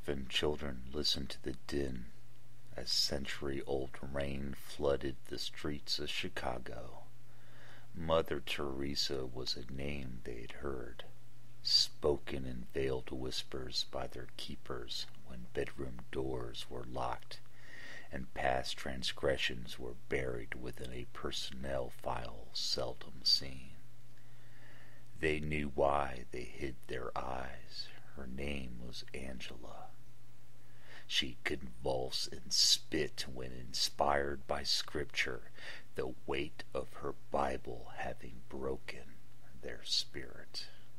Orphan children listened to the din as century-old rain flooded the streets of Chicago. Mother Teresa was a name they had heard, spoken in veiled whispers by their keepers when bedroom doors were locked and past transgressions were buried within a personnel file seldom seen. They knew why they hid their eyes. Her name was Angela. She convulsed and spit when inspired by Scripture, the weight of her Bible having broken their spirit.